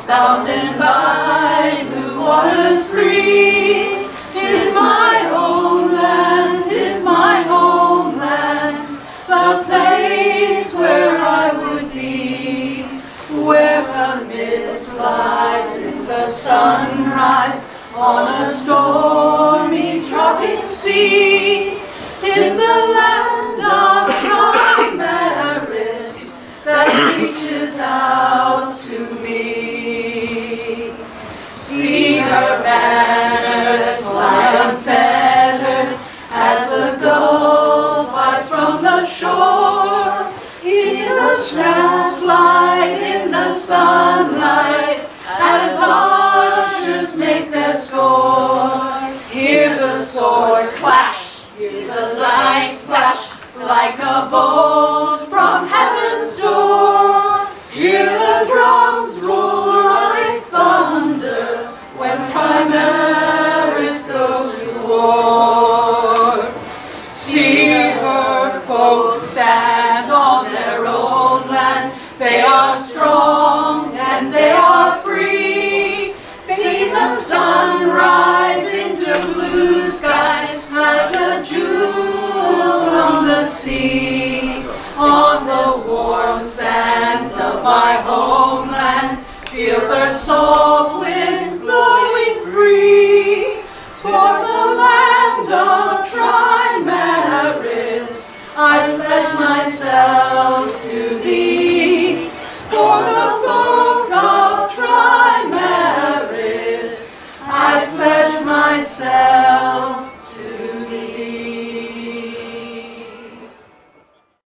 bounded by blue waters free. 'Tis my homeland, 'tis my homeland, the place where I would be, where the mist lies in the sunrise on a stormy tropic sea. 'Tis the land of Triamarian that reaches out to me. See her banners fly unfettered as the gull flies from the shore. See the stars fly in the sunlight as archers make their score. Hear the swords clash, hear the lights flash like a bolt from heaven's door. Hear the drums roll like thunder when Triamris goes to war. See her folks stand on their own land. They are strong and they are free. See the sun rise into blue skies like a jewel on the sea.